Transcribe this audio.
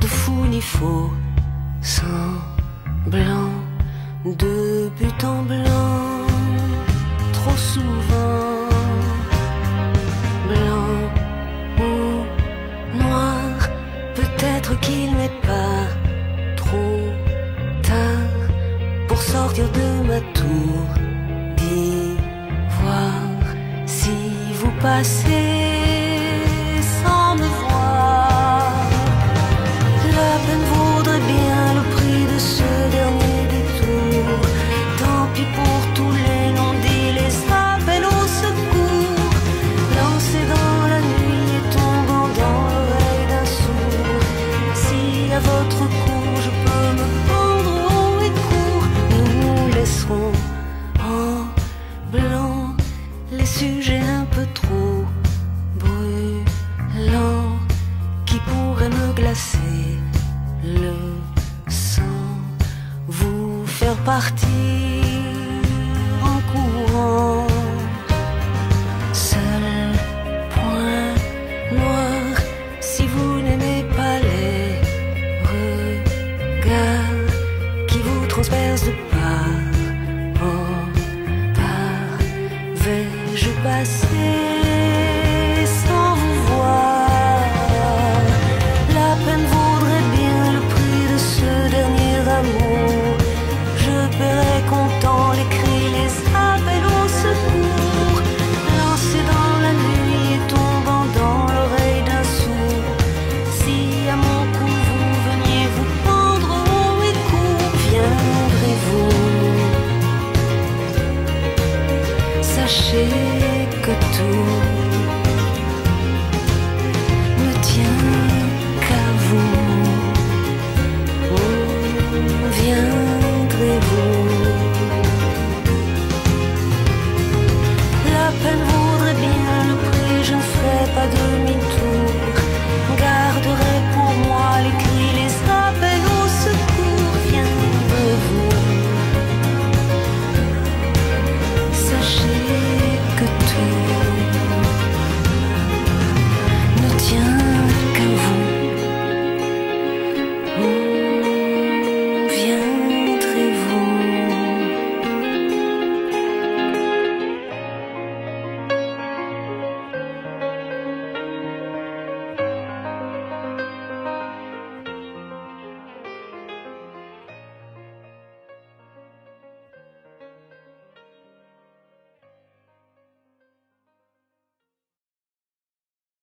de fou ni faux, semblant de but en blanc, trop souvent, blanc ou noir, peut-être qu'il n'est pas trop tard pour sortir de ma tour d'ivoire. Si vous passez sans me voir, la peine vaudrait bien le prix de ce dernier détour. Tant pis pour tous les non-dits, les appels au secours, lancés dans la nuit et tombant dans l'oreille d'un sourd. Si à votre cou je peux me pendre haut et court, nous nous laisserons en blanc les sujets un peu trop brûlants qui pourraient me glacer le sang, vous faire partir